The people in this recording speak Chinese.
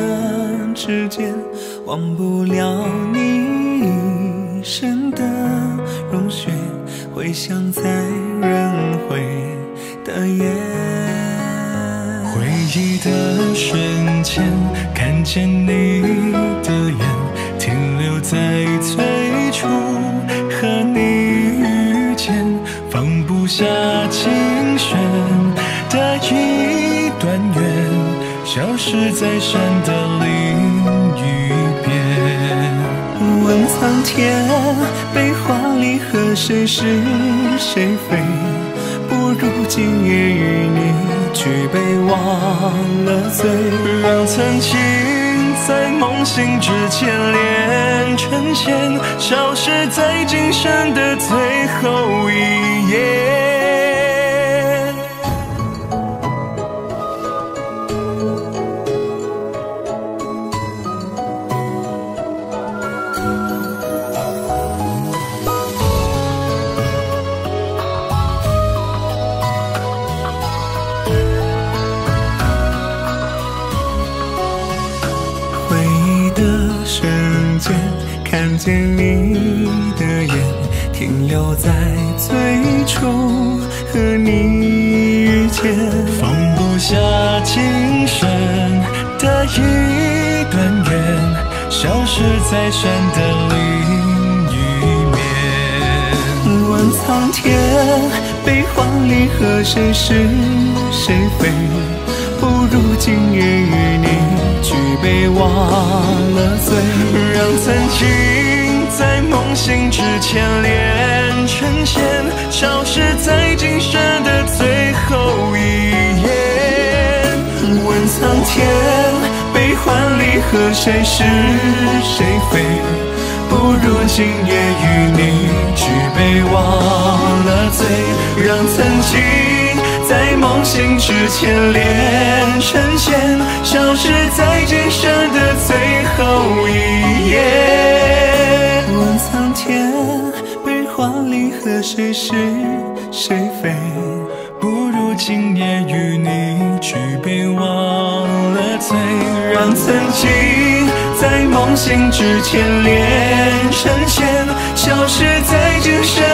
指尖，忘不了你一身的融雪，回响在轮回的夜。 回忆的瞬间，看见你的眼，停留在最初和你遇见，放不下琴弦的一段缘，消失在山的另一边。 问苍天，悲欢离合谁是谁非？不如今夜与你举杯忘了醉， 让曾经在梦醒之前连成线，消失在今生的最后一页。 瞬间看见你的眼，停留在最初和你遇见， 放不下今生的一段缘，消失在山的另一面。 问苍天，悲欢离合谁是谁非？不如今夜与你举杯忘了醉， 让曾经在梦醒之前连成线，消失在今生的最后一页。 问苍天，悲欢离合谁是谁非？不如今夜与你举杯忘了醉，让曾经在梦醒之前连成线，消失在今生的最后一页。问苍天，悲欢离合谁是谁非？ 不如今夜与你举杯忘了醉， 让曾经在梦醒之前连成线，消失在今生